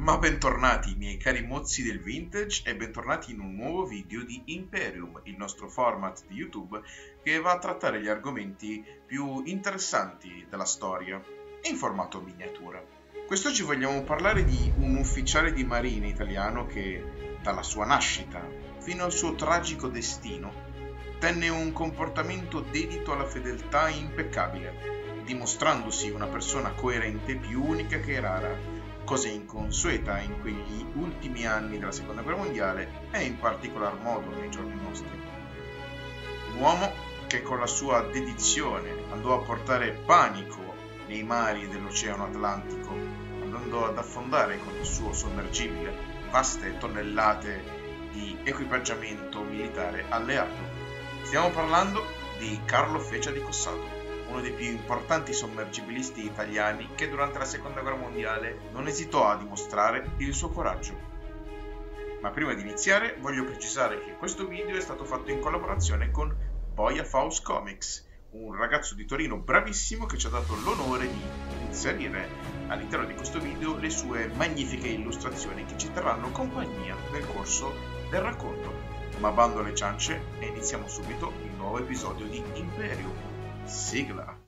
Ma bentornati miei cari mozzi del vintage e bentornati in un nuovo video di Imperium, il nostro format di YouTube che va a trattare gli argomenti più interessanti della storia in formato miniatura. Quest'oggi vogliamo parlare di un ufficiale di marina italiano che dalla sua nascita fino al suo tragico destino tenne un comportamento dedito alla fedeltà impeccabile, dimostrandosi una persona coerente più unica che rara, cosa inconsueta in quegli ultimi anni della Seconda Guerra Mondiale e in particolar modo nei giorni nostri. Un uomo che con la sua dedizione andò a portare panico nei mari dell'Oceano Atlantico, andando ad affondare con il suo sommergibile vaste tonnellate di equipaggiamento militare alleato. Stiamo parlando di Carlo Feccia di Cossato, uno dei più importanti sommergibilisti italiani che durante la Seconda Guerra Mondiale non esitò a dimostrare il suo coraggio. Ma prima di iniziare voglio precisare che questo video è stato fatto in collaborazione con Boia Faust Comics, un ragazzo di Torino bravissimo che ci ha dato l'onore di inserire all'interno di questo video le sue magnifiche illustrazioni che ci terranno compagnia nel corso del racconto. Ma bando alle ciance e iniziamo subito il nuovo episodio di Imperium. Sigla.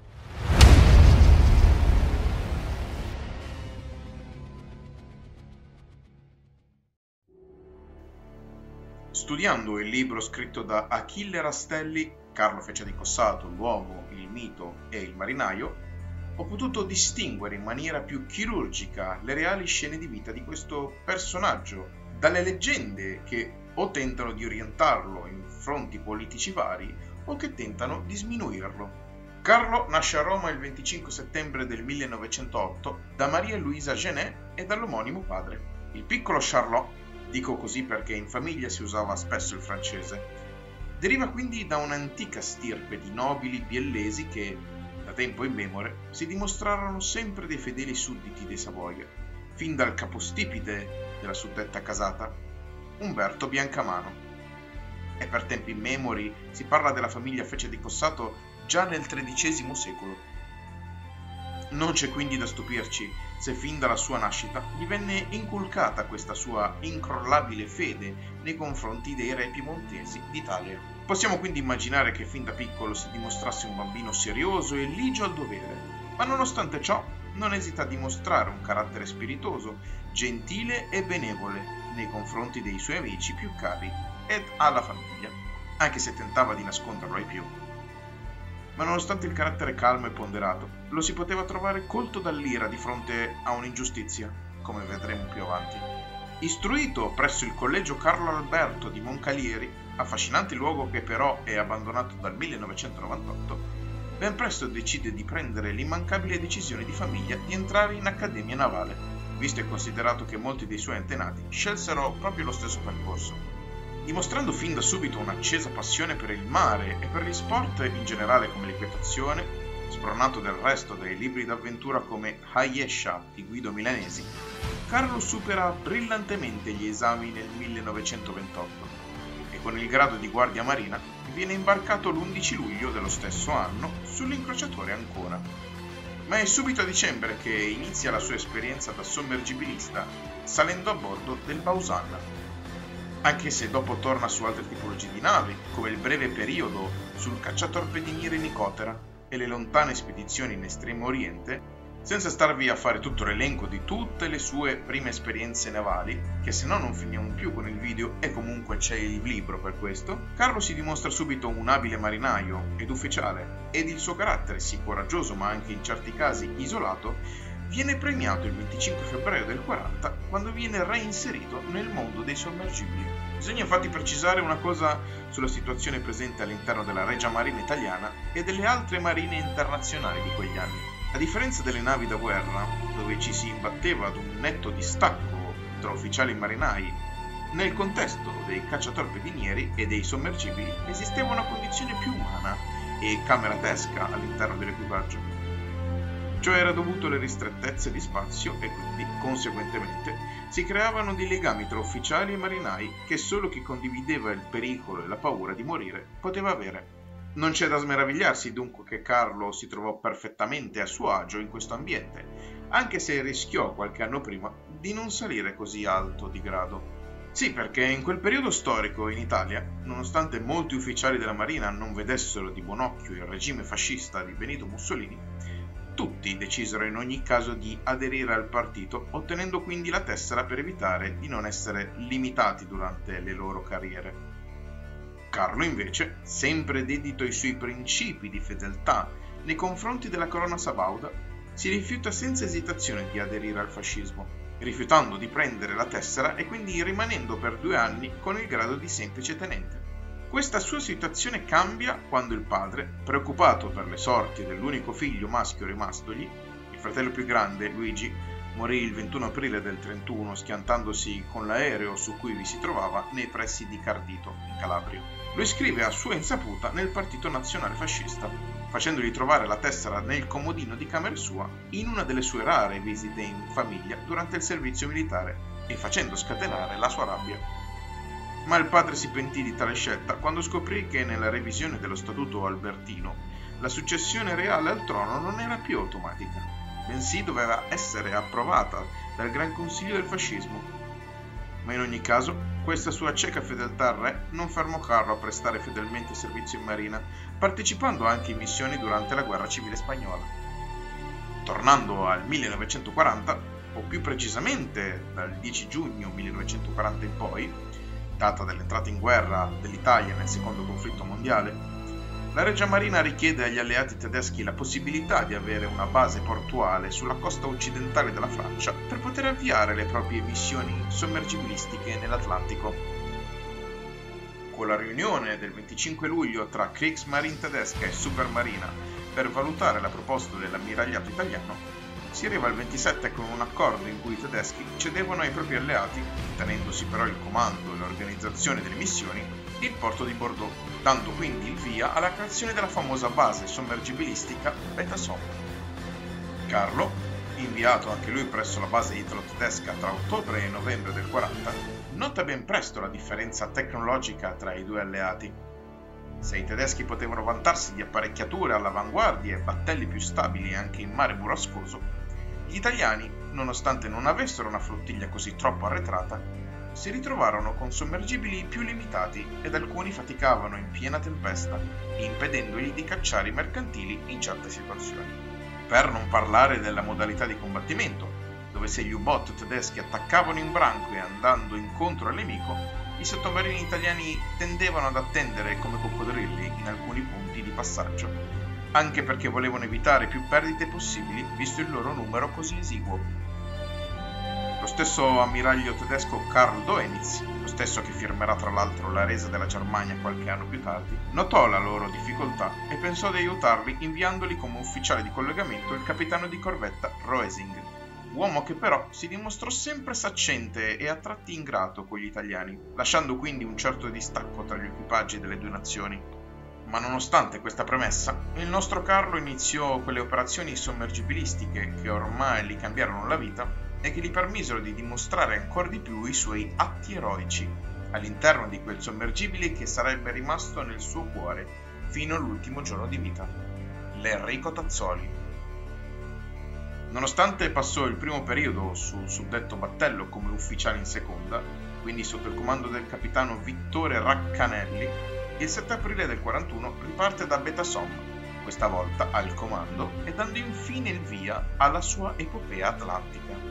Studiando il libro scritto da Achille Rastelli, Carlo Feccia di Cossato, l'uomo, il mito e il marinaio, ho potuto distinguere in maniera più chirurgica le reali scene di vita di questo personaggio dalle leggende che o tentano di orientarlo in fronti politici vari o che tentano di sminuirlo. Carlo nasce a Roma il 25 settembre del 1908 da Maria Luisa Genet e dall'omonimo padre. Il piccolo Charlot, dico così perché in famiglia si usava spesso il francese, deriva quindi da un'antica stirpe di nobili biellesi che, da tempo immemore, si dimostrarono sempre dei fedeli sudditi dei Savoia, fin dal capostipite della suddetta casata, Umberto Biancamano. E per tempi immemori si parla della famiglia Feccia di Cossato già nel XIII secolo. Non c'è quindi da stupirci se fin dalla sua nascita gli venne inculcata questa sua incrollabile fede nei confronti dei re piemontesi d'Italia. Possiamo quindi immaginare che fin da piccolo si dimostrasse un bambino serioso e ligio al dovere, ma nonostante ciò non esita a dimostrare un carattere spiritoso, gentile e benevole nei confronti dei suoi amici più cari ed alla famiglia, anche se tentava di nasconderlo ai più. Ma nonostante il carattere calmo e ponderato, lo si poteva trovare colto dall'ira di fronte a un'ingiustizia, come vedremo più avanti. Istruito presso il collegio Carlo Alberto di Moncalieri, affascinante luogo che però è abbandonato dal 1998, ben presto decide di prendere l'immancabile decisione di famiglia di entrare in accademia navale, visto e considerato che molti dei suoi antenati scelsero proprio lo stesso percorso. Dimostrando fin da subito un'accesa passione per il mare e per gli sport in generale come l'equitazione, spronato del resto dai libri d'avventura come Hayesha di Guido Milanesi, Carlo supera brillantemente gli esami nel 1928 e con il grado di guardia marina viene imbarcato l'11 luglio dello stesso anno sull'incrociatore Ancona. Ma è subito a dicembre che inizia la sua esperienza da sommergibilista salendo a bordo del Bausanna. Anche se dopo torna su altre tipologie di navi, come il breve periodo sul cacciatorpediniere Nicotera e le lontane spedizioni in Estremo Oriente, senza starvi a fare tutto l'elenco di tutte le sue prime esperienze navali, che se no non finiamo più con il video e comunque c'è il libro per questo, Carlo si dimostra subito un abile marinaio ed ufficiale, ed il suo carattere, sì coraggioso ma anche in certi casi isolato, viene premiato il 25 febbraio del 40 quando viene reinserito nel mondo dei sommergibili. Bisogna infatti precisare una cosa sulla situazione presente all'interno della Regia Marina italiana e delle altre marine internazionali di quegli anni. A differenza delle navi da guerra, dove ci si imbatteva ad un netto distacco tra ufficiali e marinai, nel contesto dei cacciatorpedinieri e dei sommergibili esisteva una condizione più umana e cameratesca all'interno dell'equipaggio. Ciò era dovuto alle ristrettezze di spazio e quindi, conseguentemente, si creavano dei legami tra ufficiali e marinai che solo chi condivideva il pericolo e la paura di morire poteva avere. Non c'è da smeravigliarsi dunque che Carlo si trovò perfettamente a suo agio in questo ambiente, anche se rischiò qualche anno prima di non salire così alto di grado. Sì, perché in quel periodo storico in Italia, nonostante molti ufficiali della Marina non vedessero di buon occhio il regime fascista di Benito Mussolini, tutti decisero in ogni caso di aderire al partito, ottenendo quindi la tessera per evitare di non essere limitati durante le loro carriere. Carlo invece, sempre dedito ai suoi principi di fedeltà nei confronti della corona sabauda, si rifiuta senza esitazione di aderire al fascismo, rifiutando di prendere la tessera e quindi rimanendo per 2 anni con il grado di semplice tenente. Questa sua situazione cambia quando il padre, preoccupato per le sorti dell'unico figlio maschio rimastogli, il fratello più grande, Luigi, morì il 21 aprile del 31 schiantandosi con l'aereo su cui vi si trovava nei pressi di Cardito, in Calabria. Lo iscrive a sua insaputa nel Partito Nazionale Fascista, facendogli trovare la tessera nel comodino di camera sua in una delle sue rare visite in famiglia durante il servizio militare e facendo scatenare la sua rabbia. Ma il padre si pentì di tale scelta quando scoprì che nella revisione dello Statuto Albertino la successione reale al trono non era più automatica, bensì doveva essere approvata dal Gran Consiglio del Fascismo. Ma in ogni caso, questa sua cieca fedeltà al re non fermò Carlo a prestare fedelmente servizio in marina, partecipando anche in missioni durante la guerra civile spagnola. Tornando al 1940, o più precisamente dal 10 giugno 1940 in poi, data dell'entrata in guerra dell'Italia nel secondo conflitto mondiale, la Regia Marina richiede agli alleati tedeschi la possibilità di avere una base portuale sulla costa occidentale della Francia per poter avviare le proprie missioni sommergibilistiche nell'Atlantico. Con la riunione del 25 luglio tra Kriegsmarine tedesca e Supermarina per valutare la proposta dell'ammiragliato italiano, si arriva al 27 con un accordo in cui i tedeschi cedevano ai propri alleati, tenendosi però il comando e l'organizzazione delle missioni, il porto di Bordeaux, dando quindi il via alla creazione della famosa base sommergibilistica Beta Somme. Carlo, inviato anche lui presso la base italo-tedesca tra ottobre e novembre del 40, nota ben presto la differenza tecnologica tra i due alleati. Se i tedeschi potevano vantarsi di apparecchiature all'avanguardia e battelli più stabili anche in mare burrascoso, gli italiani, nonostante non avessero una flottiglia così troppo arretrata, si ritrovarono con sommergibili più limitati ed alcuni faticavano in piena tempesta, impedendogli di cacciare i mercantili in certe situazioni. Per non parlare della modalità di combattimento, dove se gli U-boot tedeschi attaccavano in branco e andando incontro al nemico, i sottomarini italiani tendevano ad attendere come coccodrilli in alcuni punti di passaggio, anche perché volevano evitare più perdite possibili visto il loro numero così esiguo. Lo stesso ammiraglio tedesco Karl Dönitz, lo stesso che firmerà tra l'altro la resa della Germania qualche anno più tardi, notò la loro difficoltà e pensò di aiutarli inviandoli come ufficiale di collegamento il capitano di corvetta Roesing, uomo che però si dimostrò sempre saccente e a tratti ingrato con gli italiani, lasciando quindi un certo distacco tra gli equipaggi delle due nazioni. Ma nonostante questa premessa, il nostro Carlo iniziò quelle operazioni sommergibilistiche che ormai gli cambiarono la vita e che gli permisero di dimostrare ancora di più i suoi atti eroici all'interno di quel sommergibile che sarebbe rimasto nel suo cuore fino all'ultimo giorno di vita, l'Enrico Tazzoli. Nonostante passò il primo periodo sul suddetto battello come ufficiale in seconda, quindi sotto il comando del capitano Vittore Raccanelli, il 7 aprile del 41 riparte da Beta Somme, questa volta al comando e dando infine il via alla sua epopea atlantica.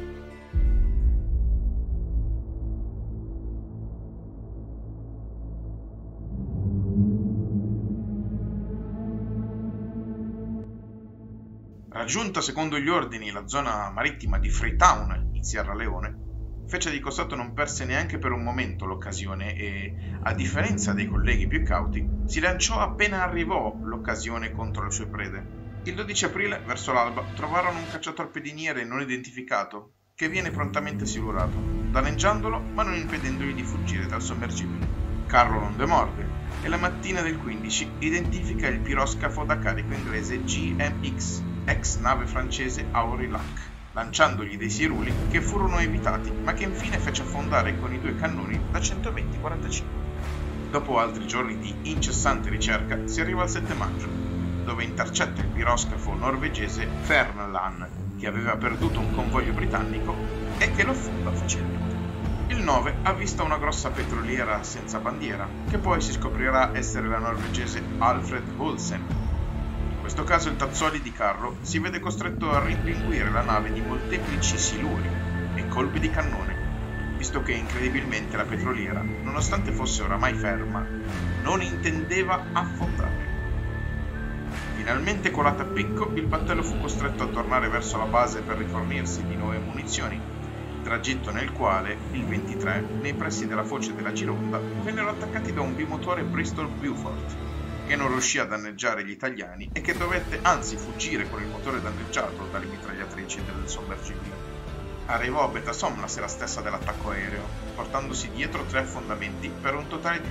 Raggiunta secondo gli ordini la zona marittima di Freetown in Sierra Leone, Feccia di Cossato non perse neanche per un momento l'occasione e, a differenza dei colleghi più cauti, si lanciò appena arrivò l'occasione contro le sue prede. Il 12 aprile, verso l'alba, trovarono un cacciatorpediniere non identificato che viene prontamente silurato, danneggiandolo ma non impedendogli di fuggire dal sommergibile. Carlo non demorde e la mattina del 15 identifica il piroscafo da carico inglese GMX, ex nave francese Aurillac, lanciandogli dei siruli che furono evitati ma che infine fece affondare con i due cannoni da 120-45. Dopo altri giorni di incessante ricerca si arriva al 7 maggio, dove intercetta il piroscafo norvegese Fernland, che aveva perduto un convoglio britannico e che lo affonda facilmente. Il 9 avvista una grossa petroliera senza bandiera, che poi si scoprirà essere la norvegese Alfred Olsen. In questo caso il Tazzoli di Carlo si vede costretto a rimpinguire la nave di molteplici siluri e colpi di cannone, visto che incredibilmente la petroliera, nonostante fosse oramai ferma, non intendeva affondare. Finalmente colato a picco, il battello fu costretto a tornare verso la base per rifornirsi di nuove munizioni, tragitto nel quale, il 23, nei pressi della foce della Gironda, vennero attaccati da un bimotore Bristol Beaufort, che non riuscì a danneggiare gli italiani e che dovette anzi fuggire con il motore danneggiato dalle mitragliatrici del sommergibile. Arrivò a Betasom la sera stessa dell'attacco aereo, portandosi dietro 3 affondamenti per un totale di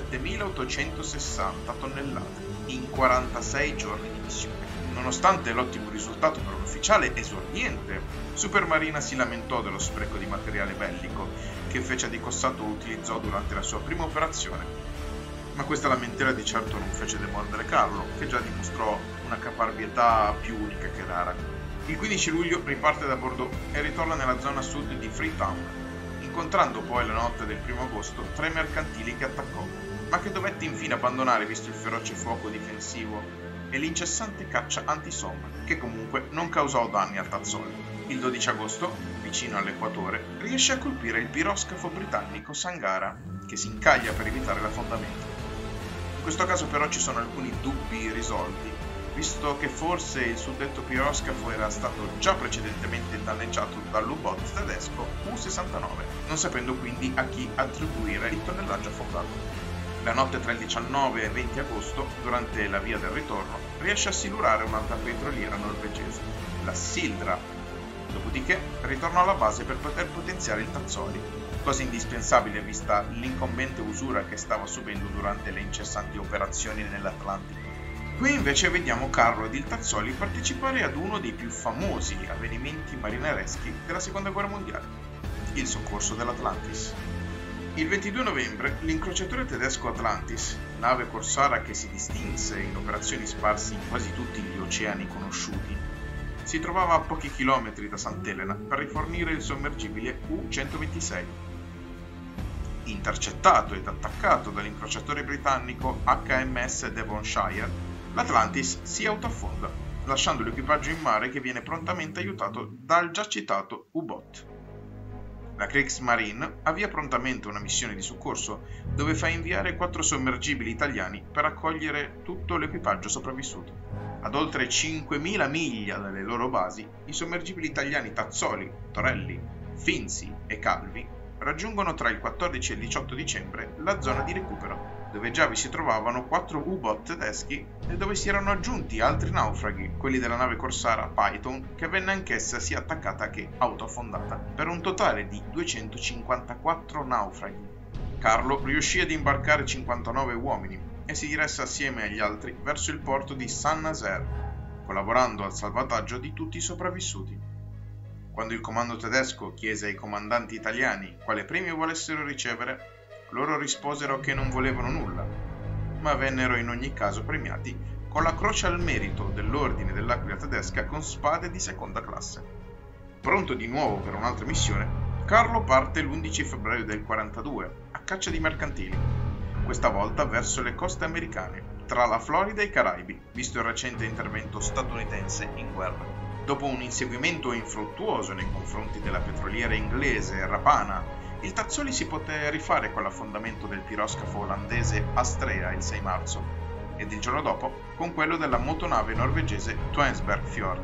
17.860 tonnellate in 46 giorni di missione. Nonostante l'ottimo risultato per un ufficiale esordiente, Supermarina si lamentò dello spreco di materiale bellico che Feccia di Cossato utilizzò durante la sua prima operazione. Ma questa lamentela di certo non fece demordere Carlo, che già dimostrò una caparbietà più unica che rara. Il 15 luglio riparte da Bordeaux e ritorna nella zona sud di Freetown, incontrando poi la notte del 1 agosto 3 mercantili che attaccò, ma che dovette infine abbandonare visto il feroce fuoco difensivo e l'incessante caccia anti-SOM, che comunque non causò danni al Tazzoli. Il 12 agosto, vicino all'equatore, riesce a colpire il piroscafo britannico Sangara, che si incaglia per evitare l'affondamento. In questo caso però ci sono alcuni dubbi irrisolti, visto che forse il suddetto piroscafo era stato già precedentemente danneggiato dall'U-Boot tedesco U-69, non sapendo quindi a chi attribuire il tonnellaggio affondato. La notte tra il 19 e il 20 agosto, durante la via del ritorno, riesce a silurare un'altra petroliera norvegese, la Sildra. Dopodiché ritorna alla base per poter potenziare il Tazzoli, cosa indispensabile vista l'incombente usura che stava subendo durante le incessanti operazioni nell'Atlantico. Qui invece vediamo Carlo ed il Tazzoli partecipare ad uno dei più famosi avvenimenti marinereschi della Seconda Guerra Mondiale, il soccorso dell'Atlantis. Il 22 novembre l'incrociatore tedesco Atlantis, nave corsara che si distinse in operazioni sparse in quasi tutti gli oceani conosciuti, si trovava a pochi chilometri da Sant'Elena per rifornire il sommergibile U-126. Intercettato ed attaccato dall'incrociatore britannico HMS Devonshire, l'Atlantis si autoaffonda, lasciando l'equipaggio in mare che viene prontamente aiutato dal già citato U-Boot. La Kriegsmarine avvia prontamente una missione di soccorso dove fa inviare 4 sommergibili italiani per accogliere tutto l'equipaggio sopravvissuto. Ad oltre 5.000 miglia dalle loro basi, i sommergibili italiani Tazzoli, Torelli, Finzi e Calvi raggiungono tra il 14 e il 18 dicembre la zona di recupero, dove già vi si trovavano 4 U-Boot tedeschi e dove si erano aggiunti altri naufraghi, quelli della nave corsara Python, che venne anch'essa sia attaccata che autoaffondata, per un totale di 254 naufraghi. Carlo riuscì ad imbarcare 59 uomini e si diresse assieme agli altri verso il porto di Saint-Nazaire, collaborando al salvataggio di tutti i sopravvissuti. Quando il comando tedesco chiese ai comandanti italiani quale premio volessero ricevere, loro risposero che non volevano nulla, ma vennero in ogni caso premiati con la Croce al Merito dell'Ordine dell'Aquila Tedesca con spade di seconda classe. Pronto di nuovo per un'altra missione, Carlo parte l'11 febbraio del 42 a caccia di mercantili, questa volta verso le coste americane, tra la Florida e i Caraibi, visto il recente intervento statunitense in guerra. Dopo un inseguimento infruttuoso nei confronti della petroliera inglese Rapana, il Tazzoli si poté rifare con l'affondamento del piroscafo olandese Astrea il 6 marzo ed il giorno dopo con quello della motonave norvegese Tønsberg-Fjord.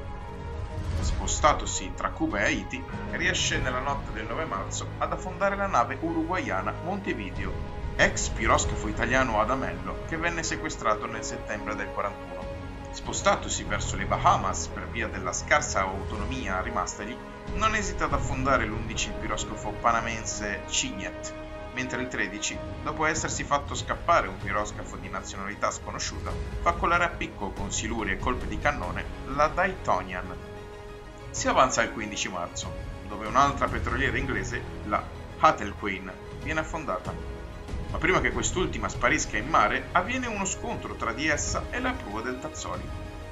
Spostatosi tra Cuba e Haiti, riesce nella notte del 9 marzo ad affondare la nave uruguaiana Montevideo, ex piroscafo italiano Adamello che venne sequestrato nel settembre del 41. Spostatosi verso le Bahamas per via della scarsa autonomia rimastagli, non esita ad affondare l'11 il piroscafo panamense Cignet, mentre il 13, dopo essersi fatto scappare un piroscafo di nazionalità sconosciuta, fa colare a picco con siluri e colpi di cannone la Daytonian. Si avanza al 15 marzo, dove un'altra petroliera inglese, la Hattel-Queen, viene affondata. Ma prima che quest'ultima sparisca in mare, avviene uno scontro tra di essa e la prua del Tazzoli.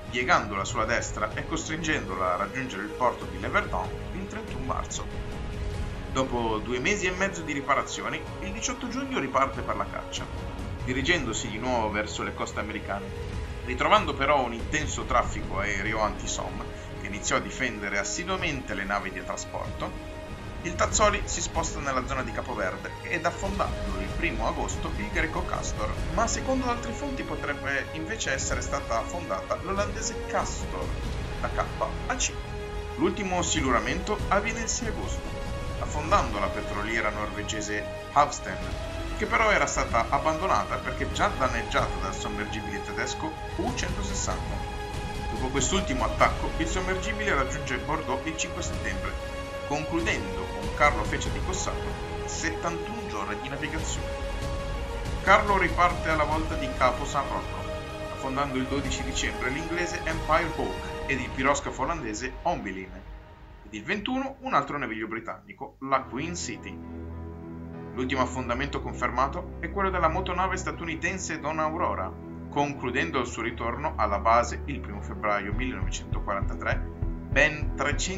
piegandola sulla destra e costringendola a raggiungere il porto di Leverdun il 31 marzo. Dopo 2 mesi e mezzo di riparazioni, il 18 giugno riparte per la caccia, dirigendosi di nuovo verso le coste americane. Ritrovando però un intenso traffico aereo anti-SOM che iniziò a difendere assiduamente le navi di trasporto, il Tazzoli si sposta nella zona di Capoverde ed affondando il 1 agosto il greco Castor, ma secondo altre fonti potrebbe invece essere stata affondata l'olandese Castor, da K a C. L'ultimo siluramento avviene il 6 agosto, affondando la petroliera norvegese Havsten, che però era stata abbandonata perché già danneggiata dal sommergibile tedesco U-160. Dopo quest'ultimo attacco, il sommergibile raggiunge Bordeaux il 5 settembre, concludendo con Carlo Feccia di Cossato 71 giorni di navigazione. Carlo riparte alla volta di Capo San Rocco, affondando il 12 dicembre l'inglese Empire Hawk ed il piroscafo olandese Ombilin, ed il 21 un altro naviglio britannico, la Queen City. L'ultimo affondamento confermato è quello della motonave statunitense Donna Aurora, concludendo il suo ritorno alla base il 1 febbraio 1943, ben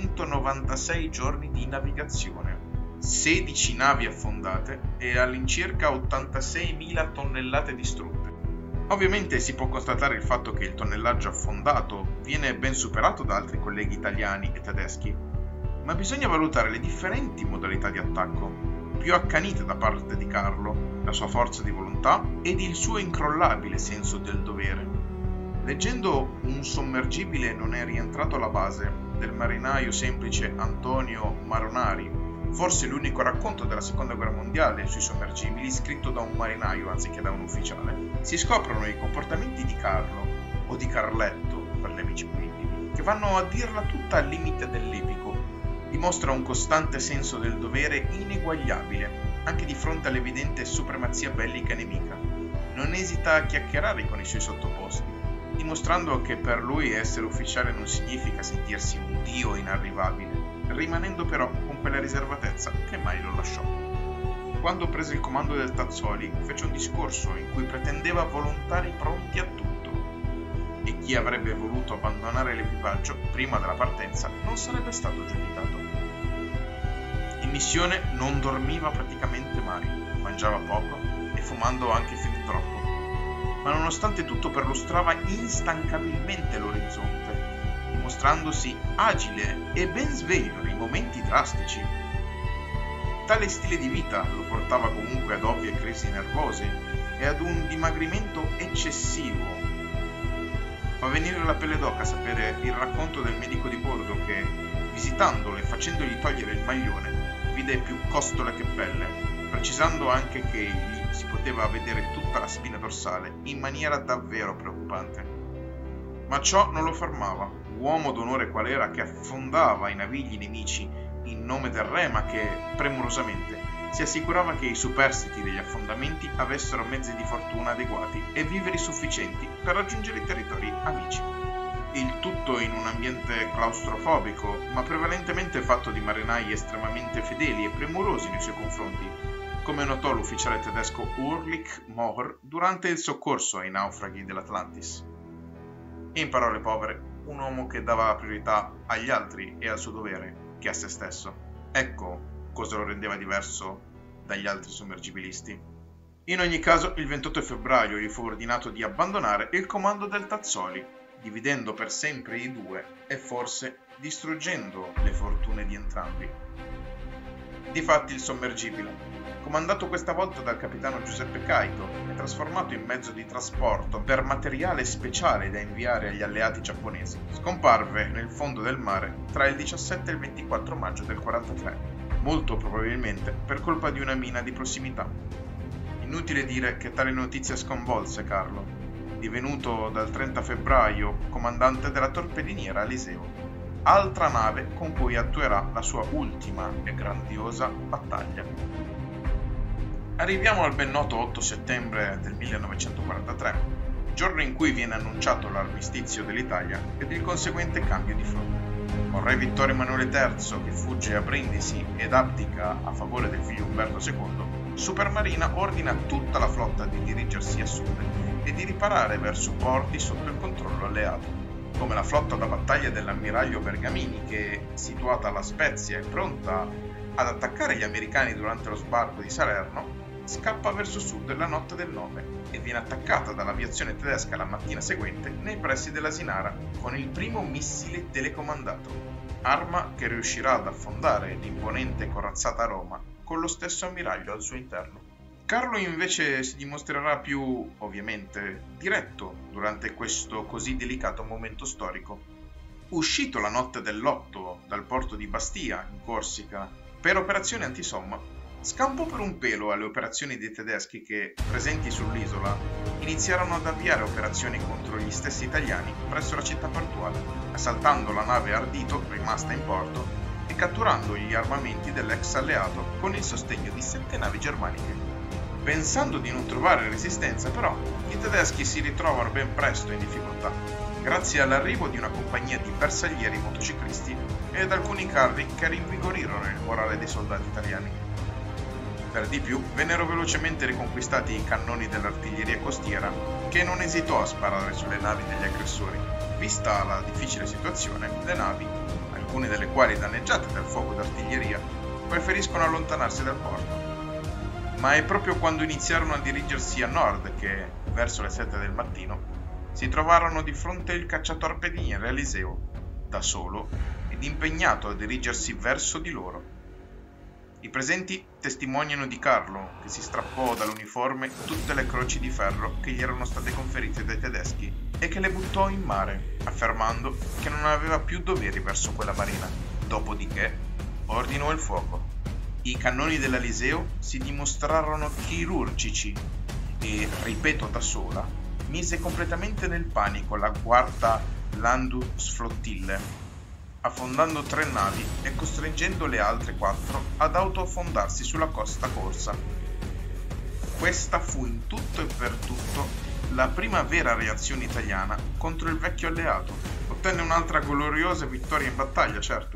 396 giorni di navigazione, 16 navi affondate e all'incirca 86.000 tonnellate distrutte. Ovviamente si può constatare il fatto che il tonnellaggio affondato viene ben superato da altri colleghi italiani e tedeschi, ma bisogna valutare le differenti modalità di attacco, più accanite da parte di Carlo, la sua forza di volontà ed il suo incrollabile senso del dovere. Leggendo Un sommergibile non è rientrato alla base del marinaio semplice Antonio Maronari, forse l'unico racconto della seconda guerra mondiale sui sommergibili scritto da un marinaio anziché da un ufficiale, si scoprono i comportamenti di Carlo, o di Carletto per gli amici più intimi, che vanno a dirla tutta al limite dell'epico. Dimostra un costante senso del dovere ineguagliabile, anche di fronte all'evidente supremazia bellica nemica. Non esita a chiacchierare con i suoi sottoposti, dimostrando che per lui essere ufficiale non significa sentirsi un dio inarrivabile, rimanendo però con quella riservatezza che mai lo lasciò. Quando prese il comando del Tazzoli, fece un discorso in cui pretendeva volontari pronti a tutto, e chi avrebbe voluto abbandonare l'equipaggio prima della partenza non sarebbe stato giudicato. In missione non dormiva praticamente mai, mangiava poco e fumando anche fin troppo, ma nonostante tutto perlustrava instancabilmente l'orizzonte, dimostrandosi agile e ben sveglio nei momenti drastici. Tale stile di vita lo portava comunque ad ovvie crisi nervose e ad un dimagrimento eccessivo. Fa venire la pelle d'oca sapere il racconto del medico di bordo che, visitandolo e facendogli togliere il maglione, vide più costole che pelle, precisando anche che gli si poteva vedere tutta la spina dorsale in maniera davvero preoccupante. Ma ciò non lo fermava, uomo d'onore qual era, che affondava i navigli nemici in nome del re, ma che, premurosamente, si assicurava che i superstiti degli affondamenti avessero mezzi di fortuna adeguati e viveri sufficienti per raggiungere i territori amici. Il tutto in un ambiente claustrofobico, ma prevalentemente fatto di marinai estremamente fedeli e premurosi nei suoi confronti, come notò l'ufficiale tedesco Ulrich Mohr durante il soccorso ai naufraghi dell'Atlantis. E in parole povere, un uomo che dava priorità agli altri e al suo dovere che a se stesso. Ecco cosa lo rendeva diverso dagli altri sommergibilisti. In ogni caso, il 28 febbraio gli fu ordinato di abbandonare il comando del Tazzoli, dividendo per sempre i due e forse distruggendo le fortune di entrambi. Difatti il sommergibile, comandato questa volta dal capitano Giuseppe Caito e trasformato in mezzo di trasporto per materiale speciale da inviare agli alleati giapponesi, scomparve nel fondo del mare tra il 17 e il 24 maggio del 43, molto probabilmente per colpa di una mina di prossimità. Inutile dire che tale notizia sconvolse Carlo, divenuto dal 30 febbraio comandante della torpediniera Aliseo, altra nave con cui attuerà la sua ultima e grandiosa battaglia. Arriviamo al ben noto 8 settembre del 1943, giorno in cui viene annunciato l'armistizio dell'Italia ed il conseguente cambio di flotta. Con re Vittorio Emanuele III che fugge a Brindisi ed abdica a favore del figlio Umberto II, Supermarina ordina a tutta la flotta di dirigersi a sud e di riparare verso porti sotto il controllo alleato. come la flotta da battaglia dell'ammiraglio Bergamini, che, situata a La Spezia e pronta ad attaccare gli americani durante lo sbarco di Salerno, scappa verso sud la notte del 9 e viene attaccata dall'aviazione tedesca la mattina seguente nei pressi dell'Asinara con il primo missile telecomandato, arma che riuscirà ad affondare l'imponente corazzata Roma con lo stesso ammiraglio al suo interno. Carlo invece si dimostrerà più, ovviamente, diretto durante questo così delicato momento storico. Uscito la notte dell'8 dal porto di Bastia, in Corsica, per operazione antisomma, scampò per un pelo alle operazioni dei tedeschi che, presenti sull'isola, iniziarono ad avviare operazioni contro gli stessi italiani presso la città portuale, assaltando la nave Ardito rimasta in porto e catturando gli armamenti dell'ex alleato con il sostegno di 7 navi germaniche. Pensando di non trovare resistenza, però, i tedeschi si ritrovano ben presto in difficoltà, grazie all'arrivo di una compagnia di bersaglieri motociclisti e ad alcuni carri che rinvigorirono il morale dei soldati italiani. Per di più, vennero velocemente riconquistati i cannoni dell'artiglieria costiera, che non esitò a sparare sulle navi degli aggressori. Vista la difficile situazione, le navi, alcune delle quali danneggiate dal fuoco d'artiglieria, preferiscono allontanarsi dal porto. Ma è proprio quando iniziarono a dirigersi a nord che, verso le 7 del mattino, si trovarono di fronte il cacciatorpediniere Eliseo, da solo ed impegnato a dirigersi verso di loro. I presenti testimoniano di Carlo, che si strappò dall'uniforme tutte le croci di ferro che gli erano state conferite dai tedeschi e che le buttò in mare, affermando che non aveva più doveri verso quella marina. Dopodiché ordinò il fuoco. I cannoni dell'Eliseo si dimostrarono chirurgici e, ripeto da sola, mise completamente nel panico la quarta Landungsflottille, affondando 3 navi e costringendo le altre 4 ad autoaffondarsi sulla costa corsa. Questa fu in tutto e per tutto la prima vera reazione italiana contro il vecchio alleato. Ottenne un'altra gloriosa vittoria in battaglia, certo,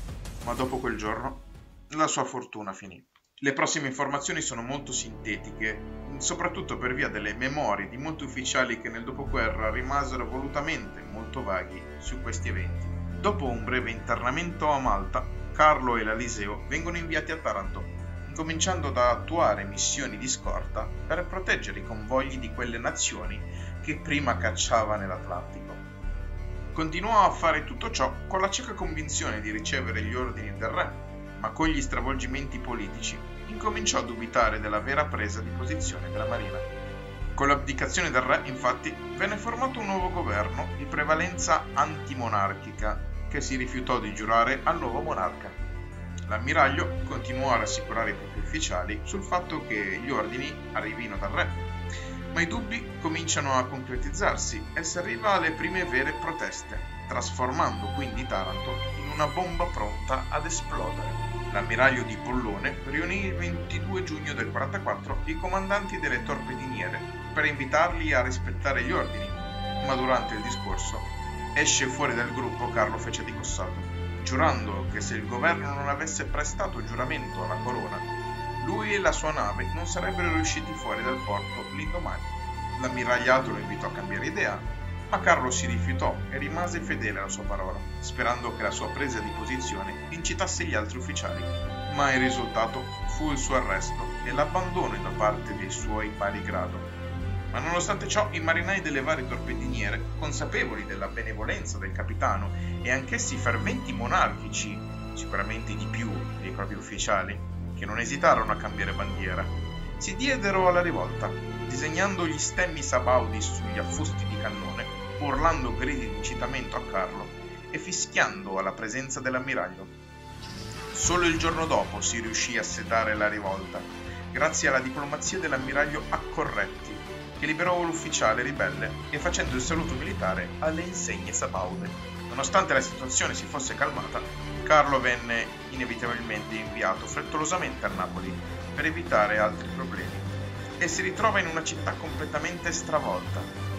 ma dopo quel giorno la sua fortuna finì. Le prossime informazioni sono molto sintetiche, soprattutto per via delle memorie di molti ufficiali che nel dopoguerra rimasero volutamente molto vaghi su questi eventi. Dopo un breve internamento a Malta, Carlo e l'Eliseo vengono inviati a Taranto, incominciando ad attuare missioni di scorta per proteggere i convogli di quelle nazioni che prima cacciava nell'Atlantico. Continuò a fare tutto ciò con la cieca convinzione di ricevere gli ordini del re, ma con gli stravolgimenti politici incominciò a dubitare della vera presa di posizione della marina. Con l'abdicazione del re, infatti, venne formato un nuovo governo di prevalenza antimonarchica che si rifiutò di giurare al nuovo monarca. L'ammiraglio continuò a rassicurare i propri ufficiali sul fatto che gli ordini arrivino dal re, ma i dubbi cominciano a concretizzarsi e si arriva alle prime vere proteste, trasformando quindi Taranto in una bomba pronta ad esplodere. L'ammiraglio di Pollone riunì il 22 giugno del 44 i comandanti delle torpediniere per invitarli a rispettare gli ordini, ma durante il discorso esce fuori dal gruppo Carlo Fece di Cossato, giurando che se il governo non avesse prestato giuramento alla corona, lui e la sua nave non sarebbero riusciti fuori dal porto l'indomani. L'ammiragliato lo invitò a cambiare idea, ma Carlo si rifiutò e rimase fedele alla sua parola, sperando che la sua presa di posizione incitasse gli altri ufficiali. Ma il risultato fu il suo arresto e l'abbandono da parte dei suoi pari grado. Ma nonostante ciò, i marinai delle varie torpediniere, consapevoli della benevolenza del capitano e anch'essi ferventi monarchici, sicuramente di più dei propri ufficiali, che non esitarono a cambiare bandiera, si diedero alla rivolta, disegnando gli stemmi sabaudi sugli affusti di cannone, urlando gridi di incitamento a Carlo e fischiando alla presenza dell'ammiraglio. Solo il giorno dopo si riuscì a sedare la rivolta, grazie alla diplomazia dell'ammiraglio Accorretti, che liberò l'ufficiale ribelle e facendo il saluto militare alle insegne sabaude. Nonostante la situazione si fosse calmata, Carlo venne inevitabilmente inviato frettolosamente a Napoli per evitare altri problemi e si ritrova in una città completamente stravolta.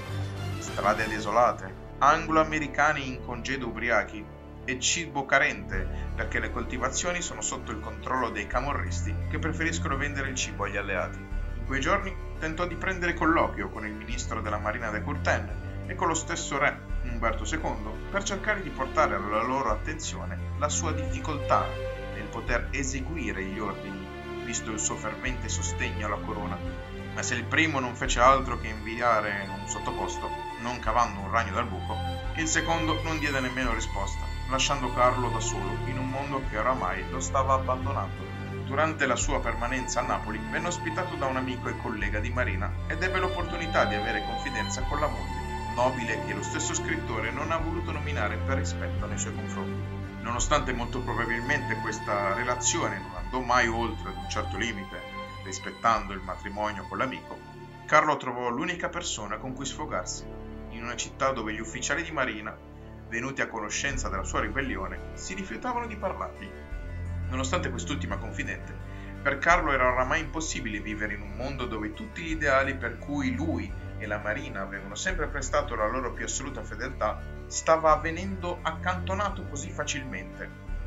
Strade desolate, anglo-americani in congedo ubriachi e cibo carente perché le coltivazioni sono sotto il controllo dei camorristi che preferiscono vendere il cibo agli alleati. In quei giorni tentò di prendere colloquio con il ministro della Marina de Courten e con lo stesso re, Umberto II, per cercare di portare alla loro attenzione la sua difficoltà nel poter eseguire gli ordini, visto il suo fervente sostegno alla corona. Ma se il primo non fece altro che inviare un sottoposto, non cavando un ragno dal buco, il secondo non diede nemmeno risposta, lasciando Carlo da solo in un mondo che oramai lo stava abbandonando. Durante la sua permanenza a Napoli venne ospitato da un amico e collega di Marina ed ebbe l'opportunità di avere confidenza con la moglie, nobile che lo stesso scrittore non ha voluto nominare per rispetto nei suoi confronti. Nonostante molto probabilmente questa relazione non andò mai oltre ad un certo limite, rispettando il matrimonio con l'amico, Carlo trovò l'unica persona con cui sfogarsi, in una città dove gli ufficiali di Marina, venuti a conoscenza della sua ribellione, si rifiutavano di parlargli. Nonostante quest'ultima confidente, per Carlo era oramai impossibile vivere in un mondo dove tutti gli ideali per cui lui e la Marina avevano sempre prestato la loro più assoluta fedeltà stava avvenendo accantonato così facilmente.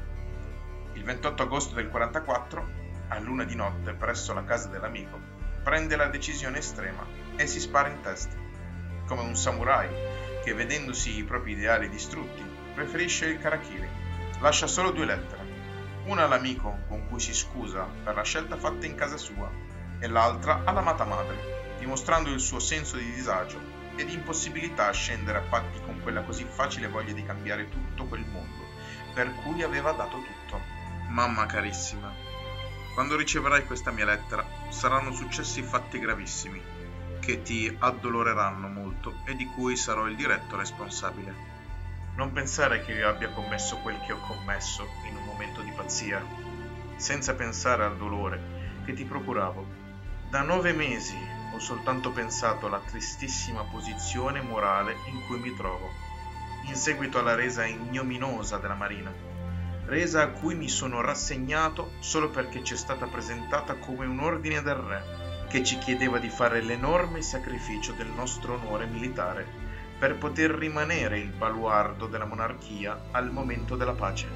Il 28 agosto del 44, a luna di notte presso la casa dell'amico, prende la decisione estrema e si spara in testa, come un samurai che, vedendosi i propri ideali distrutti, preferisce il Karakiri. Lascia solo 2 lettere, una all'amico con cui si scusa per la scelta fatta in casa sua e l'altra all'amata madre, dimostrando il suo senso di disagio e di impossibilità a scendere a patti con quella così facile voglia di cambiare tutto quel mondo per cui aveva dato tutto. Mamma carissima, quando riceverai questa mia lettera saranno successi fatti gravissimi che ti addoloreranno molto e di cui sarò il diretto responsabile. Non pensare che io abbia commesso quel che ho commesso in un momento di pazzia, senza pensare al dolore che ti procuravo. Da 9 mesi ho soltanto pensato alla tristissima posizione morale in cui mi trovo, in seguito alla resa ignominiosa della Marina, resa a cui mi sono rassegnato solo perché ci è stata presentata come un ordine del re, che ci chiedeva di fare l'enorme sacrificio del nostro onore militare per poter rimanere il baluardo della monarchia al momento della pace.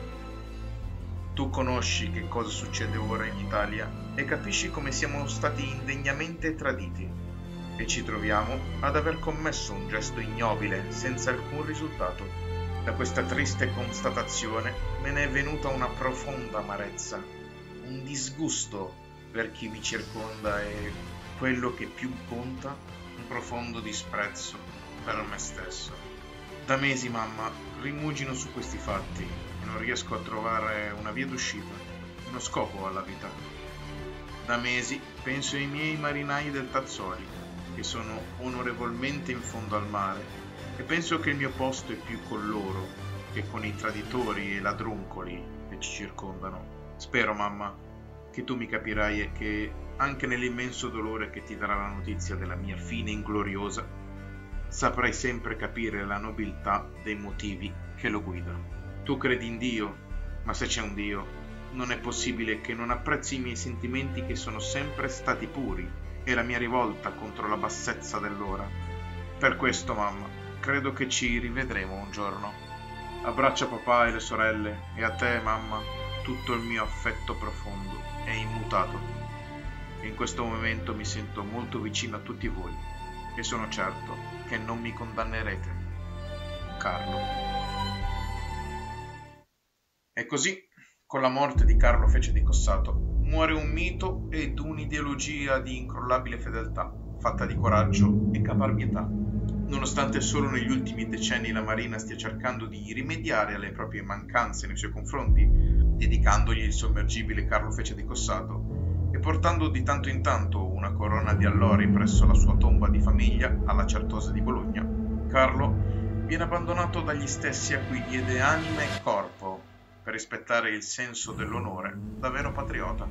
Tu conosci che cosa succede ora in Italia e capisci come siamo stati indegnamente traditi e ci troviamo ad aver commesso un gesto ignobile senza alcun risultato. Da questa triste constatazione me ne è venuta una profonda amarezza, un disgusto per chi mi circonda e, quello che più conta, un profondo disprezzo per me stesso. Da mesi, mamma, rimugino su questi fatti e non riesco a trovare una via d'uscita, uno scopo alla vita. Da mesi penso ai miei marinai del Tazzoli, che sono onorevolmente in fondo al mare, e penso che il mio posto è più con loro che con i traditori e ladruncoli che ci circondano. Spero, mamma, che tu mi capirai e che, anche nell'immenso dolore che ti darà la notizia della mia fine ingloriosa, saprai sempre capire la nobiltà dei motivi che lo guidano. Tu credi in Dio, ma se c'è un Dio, non è possibile che non apprezzi i miei sentimenti che sono sempre stati puri e la mia rivolta contro la bassezza dell'ora. Per questo, mamma, credo che ci rivedremo un giorno. Abbraccia papà e le sorelle e a te, mamma, tutto il mio affetto profondo e immutato. E in questo momento mi sento molto vicino a tutti voi e sono certo che non mi condannerete. Carlo. E così, con la morte di Carlo Fece di Cossato, muore un mito ed un'ideologia di incrollabile fedeltà, fatta di coraggio e caparbietà. Nonostante solo negli ultimi decenni la Marina stia cercando di rimediare alle proprie mancanze nei suoi confronti, dedicandogli il sommergibile Carlo Fece di Cossato e portando di tanto in tanto una corona di allori presso la sua tomba di famiglia alla Certosa di Bologna, Carlo viene abbandonato dagli stessi a cui diede anima e corpo per rispettare il senso dell'onore da vero patriota.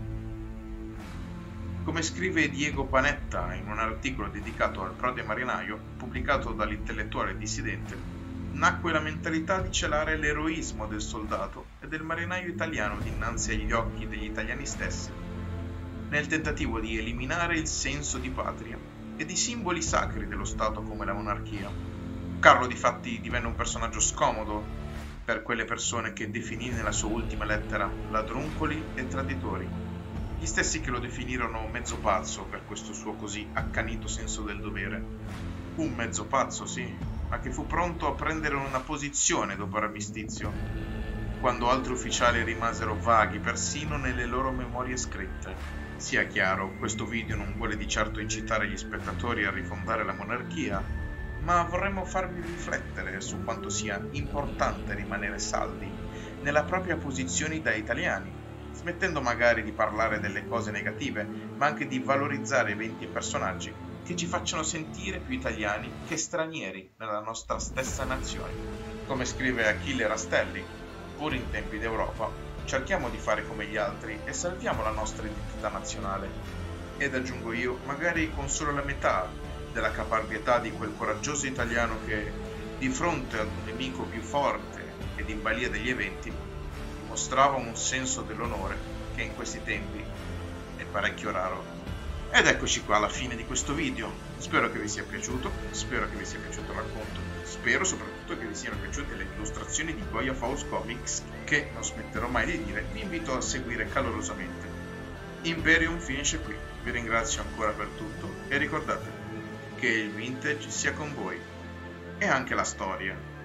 Come scrive Diego Panetta in un articolo dedicato al prode marinaio, pubblicato dall'intellettuale dissidente, nacque la mentalità di celare l'eroismo del soldato e del marinaio italiano dinanzi agli occhi degli italiani stessi, nel tentativo di eliminare il senso di patria e di simboli sacri dello Stato come la monarchia. Carlo difatti divenne un personaggio scomodo per quelle persone che definì nella sua ultima lettera ladruncoli e traditori, gli stessi che lo definirono mezzo pazzo per questo suo così accanito senso del dovere. Un mezzo pazzo, sì, ma che fu pronto a prendere una posizione dopo l'armistizio, quando altri ufficiali rimasero vaghi persino nelle loro memorie scritte. Sia chiaro, questo video non vuole di certo incitare gli spettatori a rifondare la monarchia, ma vorremmo farvi riflettere su quanto sia importante rimanere saldi nella propria posizione da italiani, smettendo magari di parlare delle cose negative, ma anche di valorizzare eventi e personaggi che ci facciano sentire più italiani che stranieri nella nostra stessa nazione. Come scrive Achille Rastelli, pur in tempi d'Europa, cerchiamo di fare come gli altri e salviamo la nostra identità nazionale. Ed aggiungo io, magari con solo la metà della caparbietà di quel coraggioso italiano che, di fronte ad un nemico più forte ed in balia degli eventi, dimostrava un senso dell'onore che in questi tempi è parecchio raro. Ed eccoci qua alla fine di questo video. Spero che vi sia piaciuto, spero che vi sia piaciuto il racconto, spero soprattutto che vi siano piaciute le illustrazioni di Goya Faust Comics, che non smetterò mai di dire, vi invito a seguire calorosamente. Imperium finisce qui, vi ringrazio ancora per tutto e ricordatevi che il vintage sia con voi e anche la storia.